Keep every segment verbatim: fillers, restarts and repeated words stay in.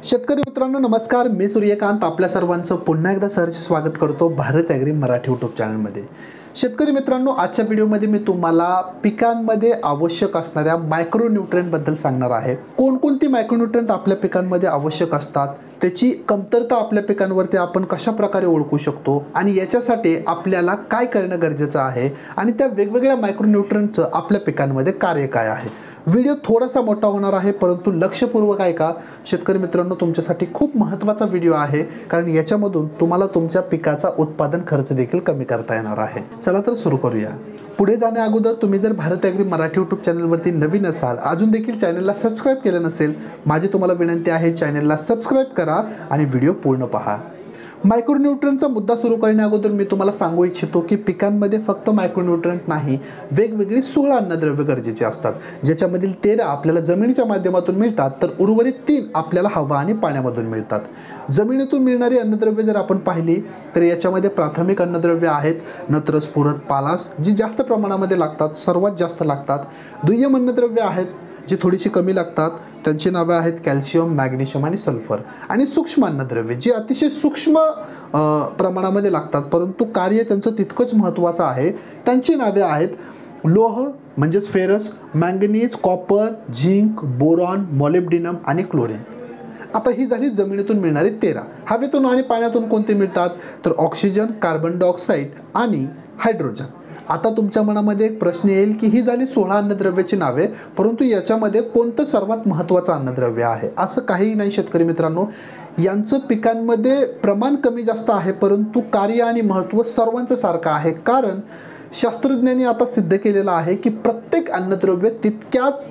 शेतकरी मित्रांनो नमस्कार, मी सूर्यकांत आपल्या सर्वांचं पुन्हा एकदा सहर्ष स्वागत करतो भारत ॲग्री मराठी यूट्यूब चॅनलमध्ये। शेतकरी मित्रांनो, आजच्या व्हिडिओमध्ये मी तुम्हाला पिकांमध्ये आवश्यक असणाऱ्या मायक्रोन्यूट्रिएंट बद्दल सांगणार आहे। कोणकोणती मायक्रोन्यूट्रिएंट आपल्या पिकांमध्ये आवश्यक असतात, त्याची कमतरता आपल्या पिकांवरती आपण कशा प्रकारे ओळखू शकतो आणि याच्यासाठी आपल्याला काय करणं गरजेचं आहे आणि त्या वेगवेगळ्या मायक्रोन्यूट्रिएंटचं आपल्या पिकांमध्ये कार्य काय आहे। व्हिडिओ थोडासा मोठा होणार आहे, परंतु लक्षपूर्वक ऐका शेतकरी मित्रांनो, तुमच्यासाठी खूप महत्त्वाचा व्हिडिओ आहे, कारण याच्यामधून तुम्हाला तुमच्या पिकाचा उत्पादन खर्च देखील कमी करता येणार आहे। चला तर सुरू करूया। पुढे जाण्या अगोदर तुम्ही जर भारत ॲग्री मराठी यूट्यूब चॅनलवरती नवीन असाल, अजून देखील चॅनलला सबस्क्राइब केलं नसेल, माझी तुम्हाला विनंती आहे चॅनलला सबस्क्राइब करा आणि व्हिडिओ पूर्ण पहा। मायक्रोन्यूट्रिएंटचा मुद्दा सुरू करण्या अगोदर मी तुम्हाला सांगू इच्छितो की पिकांमध्ये फक्त मायक्रोन्यूट्रिएंट नाही, वेगवेगळी सोळा अन्नद्रव्य गरजेचे असतात, ज्याच्यामधील तेरा आपल्याला जमिनीच्या माध्यमातून मिळतात, तर उर्वरित तीन आपल्याला हवा आणि पाण्यामधून मिळतात। जमिनीतून मिळणारी अन्नद्रव्ये जर आपण पाहिली तर याच्यामध्ये प्राथमिक अन्नद्रव्ये आहेत नत्र, स्फुरद, पालाश, जी जास्त प्रमाणामध्ये लागतात, सर्वात जास्त लागतात। दुय्यम अन्नद्रव्ये आहेत जी थोडीशी कमी लागतात, त्यांची नावे आहेत कॅल्शियम, मॅग्नेशियम आणि सल्फर। आणि सूक्ष्म अन्नद्रव्ये जी अतिशय सूक्ष्म प्रमाणामध्ये लागतात, परंतु कार्य त्यांचं तितकंच महत्त्वाचं आहे, त्यांची नावे आहेत लोह म्हणजेच ferrous, manganese, copper, zinc, boron, molybdenum आणि क्लोरीन। आता ही झाली जमिनीतून मिळणारी तेरा। हवेतून आणि पाण्यातून कोणते मिळतात तर ऑक्सिजन, कार्बन डायऑक्साईड आणि हायड्रोजन। आता तुमच्या मनामध्ये एक प्रश्न येईल की ही झाली सोळा अन्नद्रव्याची नावे, परंतु याच्यामध्ये कोणतं सर्वात महत्त्वाचं अन्नद्रव्य आहे? असं काहीही नाही शेतकरी मित्रांनो, यांचं पिकांमध्ये प्रमाण कमी जास्त आहे, परंतु कार्य आणि महत्त्व सर्वांचं सारखं आहे। कारण शास्त्रज्ञांनी आता सिद्ध केलेलं आहे की प्रत्येक अन्नद्रव्य तितक्याच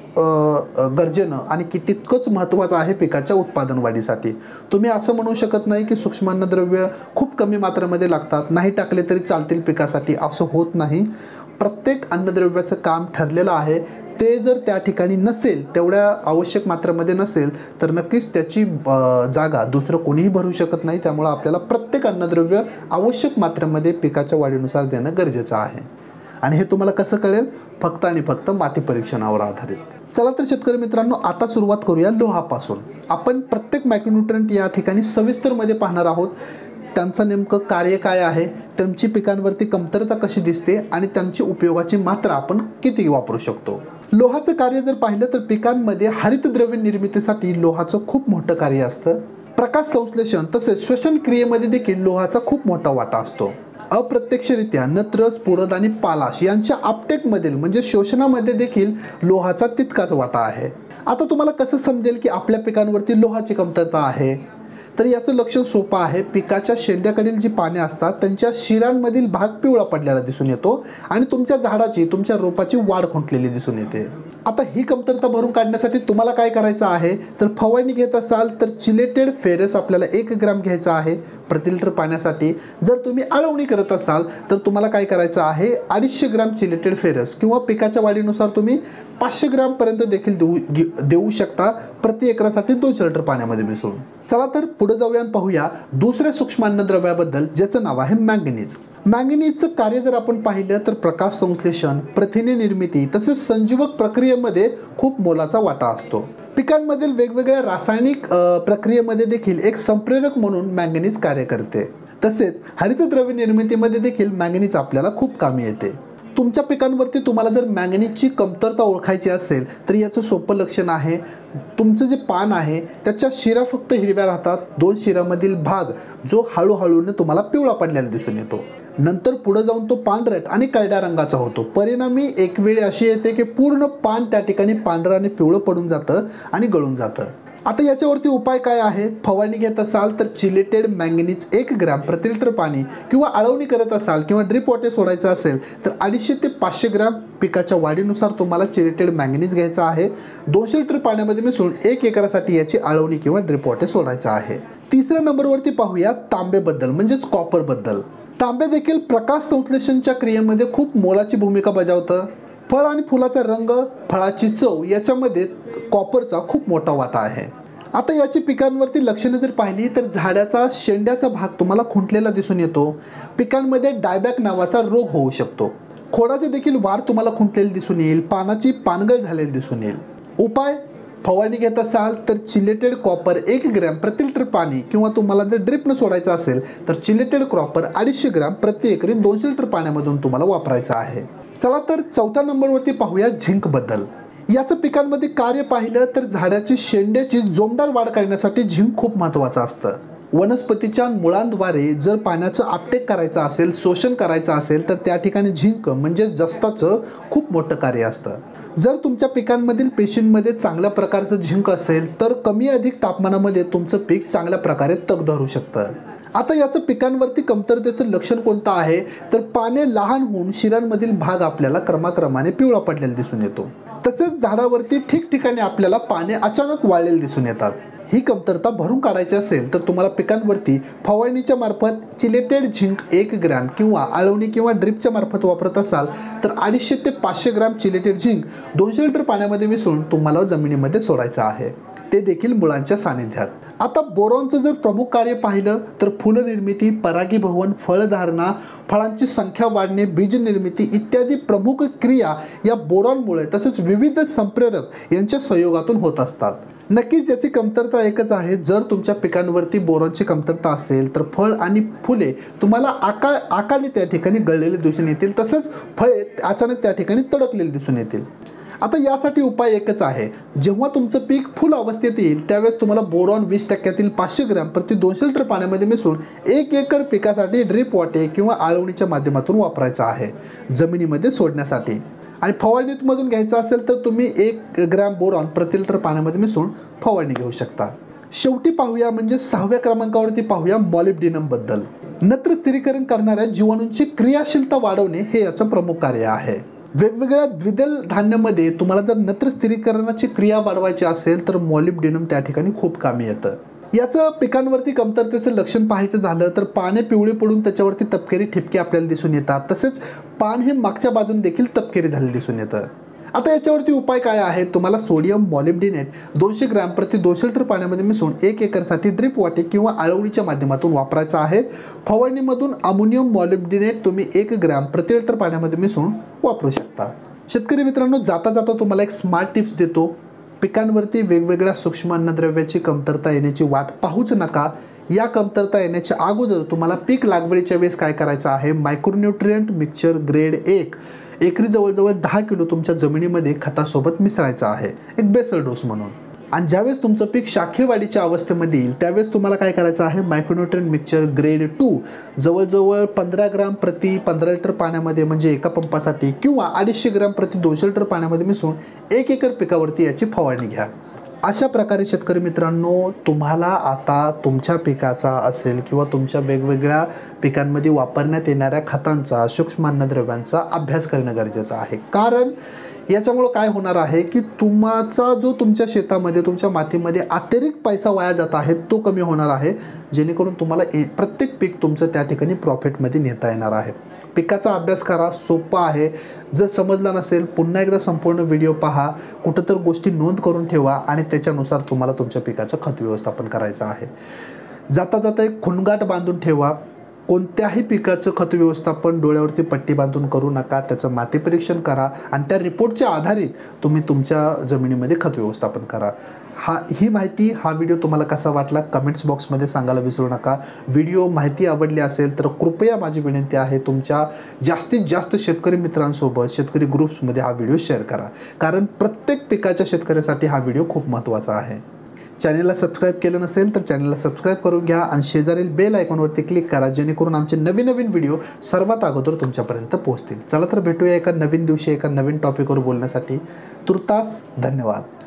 गरजेनं आणि की तितकंच महत्त्वाचं आहे पिकाच्या उत्पादन वाढीसाठी। तुम्ही असं म्हणू शकत नाही की सूक्ष्म अन्नद्रव्य खूप कमी मात्रेमध्ये लागतात, नाही टाकले तरी चालतील पिकासाठी, असं होत नाही। प्रत्येक अन्नद्रव्याचं काम ठरलेलं आहे, ते जर त्या ठिकाणी नसेल, तेवढ्या आवश्यक मात्रेमध्ये नसेल, तर नक्कीच त्याची जागा दुसरं कोणीही भरू शकत नाही। त्यामुळे आपल्याला प्रत्येक अन्नद्रव्य आवश्यक मात्रेमध्ये पिकाच्या वाढीनुसार देणं गरजेचं आहे। आणि हे तुम्हाला कसं कळेल? फक्त आणि फक्त माती परीक्षणावर आधारित। चला तर शेतकरी मित्रांनो, आता सुरुवात करूया लोहापासून। आपण प्रत्येक मायक्रोन्यूट्रिएंट या ठिकाणी सविस्तरमध्ये पाहणार आहोत, त्यांचं नेमकं कार्य काय आहे, त्यांची पिकांवरती कमतरता कशी दिसते आणि त्यांची उपयोगाची मात्रा आपण किती वापरू शकतो। लोहाचं कार्य जर पाहिलं तर पिकांमध्ये हरितद्रव्य निर्मितीसाठी लोहाचं खूप मोठं कार्य असतं। प्रकाश संश्लेषण तसेच श्वसन क्रियेमध्ये देखील लोहाचा खूप मोठा वाटा असतो। अप्रत्यक्षरित्या नत्र, स्फुरद आणि पालाश यांच्या आपटेकमधील म्हणजे शोषणामध्ये देखील लोहाचा तितकाच वाटा आहे। आता तुम्हाला कसं समजेल की आपल्या पिकांवरती लोहाची कमतरता आहे? तर याचं लक्षण सोपं आहे। पिकाच्या शेंड्याकडील जी पाने असतात त्यांच्या शिरांमधील भाग पिवळा पडलेला दिसून येतो आणि तुमच्या झाडाची, तुमच्या रोपाची वाढ खुंटलेली दिसून येते। आता ही कमतरता भरून काढण्यासाठी तुम्हाला काय करायचं आहे तर फवारणी घेत असाल तर चिलेटेड फेरस आपल्याला एक ग्राम घ्यायचा आहे प्रति लिटर पाण्यासाठी। जर तुम्ही आळवणी करत असाल तर तुम्हाला काय करायचं आहे, अडीचशे ग्राम चिलेटेड फेरस किंवा पिकाच्या वाढीनुसार तुम्ही पाचशे ग्राम पर्यंत देखील देऊ देऊ शकता प्रति एकरासाठी दोनशे लिटर पाण्यामध्ये मिसळून। चला तर पुढे जाऊया आणि पाहूया दुसऱ्या सूक्ष्म अन्नद्रव्याबद्दल, ज्याचं नाव आहे मॅंगनीज। मॅंगनीजचं कार्य जर आपण पाहिलं तर प्रकाश संश्लेषण, प्रथिने निर्मिती तसेच संजीवक प्रक्रियेमध्ये खूप मोलाचा वाटा असतो। पिकांमधील वेगवेगळ्या रासायनिक प्रक्रियेमध्ये देखील एक संप्रेरक म्हणून मॅंगनीज कार्य करते। तसेच हरितद्रव्य निर्मितीमध्ये देखील मॅंगनीज आपल्याला खूप कामी येते। तुमच्या पिकांवरती तुम्हाला जर मॅंगनीजची कमतरता ओळखायची असेल तर याचं सोपं लक्षण आहे, तुमचं जे पान आहे त्याच्या शिरा फक्त हिरव्या राहतात, दोन शिरामधील भाग जो हळूहळूने तुम्हाला पिवळा पडलेला दिसून येतो, नंतर पुढे जाऊन तो पांढरट आणि करड्या रंगाचा होतो। परिणामी एक वेळ अशी येते की पूर्ण पान त्या ठिकाणी पांढरं आणि पिवळं पडून जातं आणि गळून जातं। आता याच्यावरती उपाय काय आहे? फवारणी घेत असाल तर चिलेटेड मॅंगनीज एक ग्राम प्रति लिटर पाणी किंवा आळवणी करत असाल किंवा ड्रिप वॉटर सोडायचं असेल तर अडीचशे ते पाचशे ग्राम पिकाच्या वाढीनुसार तुम्हाला चिलेटेड मॅंगनीज घ्यायचं आहे। दोनशे लिटर पाण्यामध्ये मिसळून एक एकरासाठी याची आळवणी किंवा ड्रिप वॉटर सोडायचं आहे। तिसऱ्या नंबरवरती पाहूया तांबेबद्दल म्हणजेच कॉपरबद्दल। तांबे देखील प्रकाश संश्लेषणच्या क्रियेमध्ये खूप मोलाची भूमिका बजावतं। फळ आणि फुलाचा रंग, फळाची चव याच्यामध्ये कॉपरचा खूप मोठा वाटा आहे। आता याची पिकांवरती लक्षणे जर पाहिली तर झाडाचा शेंड्याचा भाग तुम्हाला खुंटलेला दिसून येतो। पिकांमध्ये डायबॅक नावाचा रोग होऊ शकतो। खोडाची देखील वाढ तुम्हाला खुंटलेली दिसून येईल, पानाची पानगळ झालेली दिसून येईल। उपाय फवारणी घेत असाल तर चिलेटेड कॉपर एक ग्रॅम प्रति लिटर पाणी किंवा तुम्हाला जर ड्रिपनं सोडायचं असेल तर चिलेटेड कॉपर अडीचशे ग्रॅम प्रति एकरी दोनशे लिटर पाण्यामधून तुम्हाला वापरायचं आहे। चला तर चौथ्या नंबरवरती पाहूया झिंक बद्दल। याचं पिकांमध्ये कार्य पाहिलं तर झाडाची शेंड्याची जोमदार वाढ करण्यासाठी झिंक खूप महत्त्वाचं असतं। वनस्पतीच्या मुळांद्वारे जर पाण्याचं आपटेक करायचं असेल, शोषण करायचं असेल तर त्या ठिकाणी झिंक म्हणजे जस्ताचं खूप मोठं कार्य असतं। जर तुमच्या पिकांमधील पेशींमध्ये चांगल्या प्रकारचं झिंक असेल तर कमी अधिक तापमानामध्ये तुमचं पीक चांगल्या प्रकारे तग धरू शकतं। आता याचं पिकांवरती कमतरतेचं लक्षण कोणतं आहे तर पाने लहान होऊन शिरांमधील भाग आपल्याला क्रमाक्रमाने पिवळा पडलेला दिसून येतो। तसेच झाडावरती ठिकठिकाणी आपल्याला पाने अचानक वाळलेली दिसून येतात। ही कमतरता भरून काढायची असेल तर तुम्हाला पिकांवरती फवारणीच्या मार्फत चिलेटेड झिंक एक ग्रॅम किंवा आळवणी किंवा ड्रिपच्या मार्फत वापरत असाल तर अडीचशे ते पाचशे ग्रॅम चिलेटेड झिंक दोनशे लिटर पाण्यामध्ये मिसळून तुम्हाला जमिनीमध्ये सोडायचं आहे, ते देखील मुळांच्या सानिध्यात। आता बोरॉनचं जर प्रमुख कार्य पाहिलं तर फुलनिर्मिती, परागीभवन, फळधारणा, फळांची संख्या वाढणे, बीज निर्मिती इत्यादी प्रमुख क्रिया या बोरॉनमुळे तसेच विविध संप्रेरक यांच्या संयोगातून होत असतात। नक्कीच याची कमतरता एकच आहे, जर तुमच्या पिकांवरती बोरॉनची कमतरता असेल तर फळ आणि फुले तुम्हाला आका आकाने त्या ठिकाणी गळलेले दिसून येतील, तसंच फळे अचानक त्या ठिकाणी तडकलेली दिसून येतील। आता यासाठी उपाय एकच आहे, जेव्हा तुमचं पीक फुल अवस्थेत येईल त्यावेळेस तुम्हाला बोरॉन वीस टक्क्यातील पाचशे ग्रॅम प्रति दोनशे लिटर पाण्यामध्ये मिसळून एक एकर पिकासाठी ड्रिप वाटे किंवा आळवणीच्या माध्यमातून वापरायचं आहे जमिनीमध्ये सोडण्यासाठी। आणि फवारणीमधून घ्यायचं असेल तर तुम्ही एक ग्रॅम बोरॉन प्रति लिटर पाण्यामध्ये मिसळून फवारणी घेऊ शकता। शेवटी पाहूया म्हणजे सहाव्या क्रमांकावरती पाहूया मॉलिब्डेनम बद्दल। नत्र स्थिरीकरण करणाऱ्या जीवाणूंची क्रियाशीलता वाढवणे हे याचं प्रमुख कार्य आहे। वेगवेगळ्या द्विदल धान्यामध्ये तुम्हाला जर नत्र स्थिरीकरणाची क्रिया वाढवायची असेल तर मॉलिब्डेनम त्या ठिकाणी खूप कामी येतं। याचं पिकांवरती कमतरतेचं लक्षण पाहायचं झालं तर पाने पिवळे पडून त्याच्यावरती तपकिरी ठिपके आपल्याला दिसून येतात, तसेच पान हे मागच्या बाजून देखील तपकिरी झालेलं दिसून येतं। आता याच्यावरती उपाय काय आहे, तुम्हाला सोडियम मॉलिब्डेनेट दोनशे ग्रॅम प्रति दोनशे लिटर पाण्यामध्ये मिसळून एक एकरसाठी ड्रिप वाटे किंवा आळवणीच्या माध्यमातून वापरायचं आहे। फवारणीमधून अमोनियम मॉलिब्डेनेट तुम्ही एक ग्रॅम प्रति लिटर पाण्यामध्ये मिसळून वापरू शकता। शेतकरी मित्रांनो, जाता जाता तुम्हाला एक स्मार्ट टिप्स देतो, पिकांवरती वेगवेगळ्या सूक्ष्म अन्नद्रव्याची कमतरता येण्याची वाट पाहूच नका। या कमतरता येण्याच्या अगोदर तुम्हाला पीक लागवडीच्या वेळेस काय करायचं आहे, मायक्रोन्यूट्रिएंट मिक्सचर ग्रेड एक एकरी जवळजवळ दहा किलो तुमच्या जमिनीमध्ये खतासोबत मिसळायचं आहे, एक बेसल डोस म्हणून। आणि ज्यावेळेस तुमचं पीक शाखीय वाढीच्या अवस्थेमध्ये येईल त्यावेळेस तुम्हाला काय करायचं आहे, मायक्रोन्यूट्रिएंट मिक्सचर ग्रेड टू जवळजवळ पंधरा ग्राम प्रति पंधरा लिटर पाण्यामध्ये म्हणजे एका पंपासाठी किंवा अडीचशे ग्राम प्रति दोनशे लिटर पाण्यामध्ये मिसळून एक एकर पिकावरती याची फवारणी घ्या। अशा प्रकारे शेतकरी मित्रांनो, तुम्हाला आता तुमच्या पिकाचा असेल किंवा तुमच्या वेगवेगळ्या पिकांमध्ये वापरण्यात येणाऱ्या खतांचा, सूक्ष्म अन्नद्रव्यांचा अभ्यास करणं गरजेचं आहे। कारण याच्यामुळं काय होणार आहे की तुमचा जो तुमच्या शेतामध्ये तुमच्या मातीमध्ये अतिरिक्त पैसा वाया जात आहे तो कमी होणार आहे, जेणेकरून तुम्हाला प्रत्येक पीक तुमचं त्या ठिकाणी प्रॉफिटमध्ये नेता येणार आहे। पिकाचा अभ्यास करा, सोपा आहे। जर समजलं नसेल पुन्हा एकदा संपूर्ण व्हिडिओ पहा, कुठं तर गोष्टी नोंद करून ठेवा आणि त्याच्यानुसार तुम्हाला तुमच्या पिकाचं खत व्यवस्थापन करायचं आहे। जाता जाता एक खुणगाट बांधून ठेवा, कोणत्याही पिकाचं खत व्यवस्थापन डोळ्यावरती पट्टी बांधून करू नका, त्याचं माती परीक्षण करा आणि त्या रिपोर्टच्या आधारित तुम्ही तुमच्या जमिनीमध्ये खत व्यवस्थापन करा। हा ही माहिती हा व्हिडिओ तुम्हाला कसा वाटला कमेंट्स बॉक्समध्ये सांगायला विसरू नका। व्हिडिओ माहिती आवडली असेल तर कृपया माझी विनंती आहे तुमच्या जास्तीत जास्त शेतकरी मित्रांसोबत शेतकरी ग्रुप्समध्ये हा व्हिडिओ शेअर करा, कारण प्रत्येक पिकाच्या शेतकऱ्यासाठी हा व्हिडिओ खूप महत्त्वाचा आहे। चॅनलला सबस्क्राईब केलं नसेल तर चॅनलला सबस्क्राईब करून घ्या आणि शेजारील बेल आयकॉनवरती क्लिक करा, जेणेकरून आमचे नवीन नवीन व्हिडिओ सर्वात अगोदर तुमच्यापर्यंत पोहोचतील। चला तर भेटूया एका नवीन दिवशी एका नवीन टॉपिकवर बोलण्यासाठी। तुर्तास धन्यवाद।